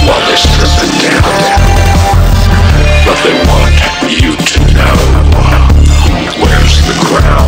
while they strip it down. But they want you to know who wears the crown.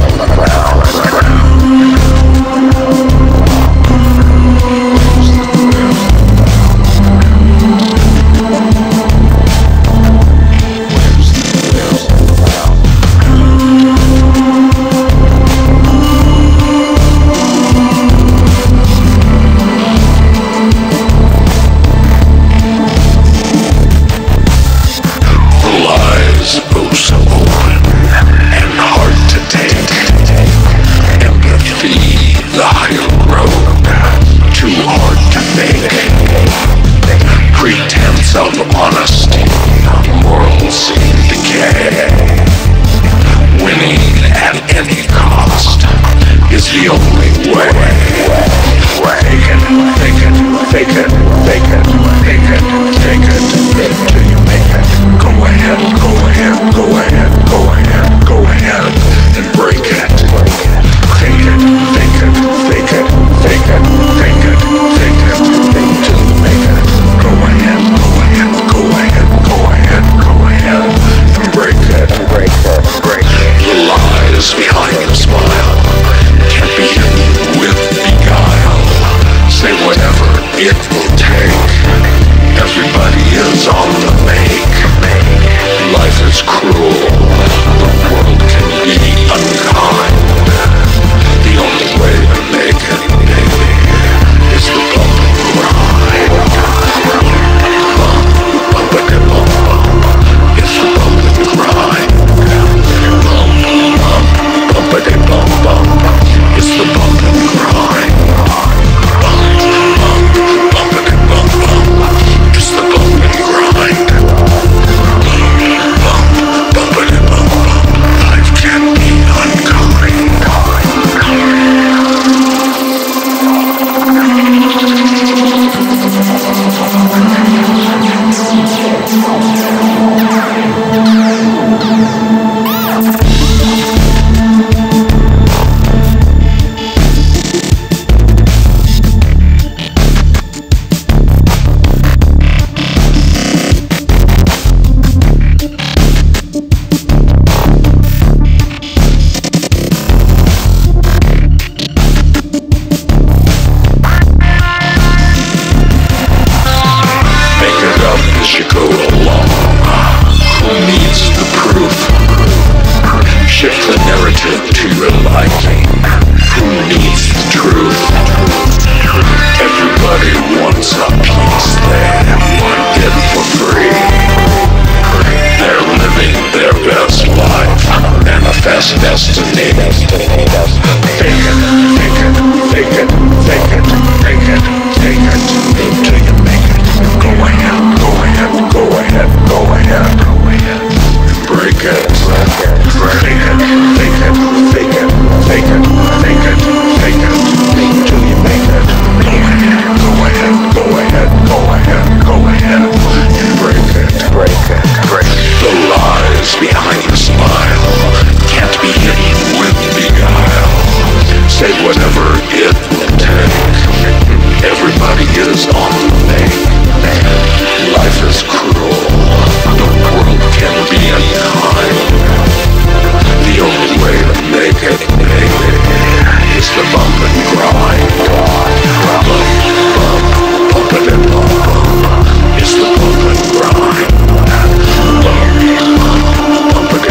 Of honesty, morals in decay. Winning at any cost is the only way. Fake it, fake it, fake it, fake it, fake it, fake it, till you make it. Go ahead, go ahead, go ahead, go ahead, go ahead, and break it. Fake it, fake it, fake it, fake it, fake it, fake it, till you make it. Go ahead, go ahead, go ahead, go ahead, go ahead, and break it, break it, break it. The lies behind the smile can't be hidden with beguile. Say whatever it will take. Everybody is on the make. Life is cruel. The world can be unkind. The only way to make it, baby, is the bump and grind. Bumpity bump bump, it's the bump and grind. Bumpity bump bump, it's the bump and grind. Bumpity bump bump, it's the bump and grind. Bumpity bump bump, life can be unkind. Destiny. Take it, take it, take it, take it, take it, take it, till you make it. Go ahead, go ahead, go ahead, go ahead, go ahead. Break it, break it, take it, take it, take it, take it, take it, take it, till you make it. Go ahead, go ahead, go ahead, go ahead, go ahead, and break it, break it, break it. The lies behind the smile can't be hidden with beguile. Say whatever it will take. Everybody is on the make. Life is cruel. The world can be unkind. The only way to make it, baby, is the bump and grind. Bump, bump, bumpity bump, bump. It's the bump and grind. Bump, bump, bumpity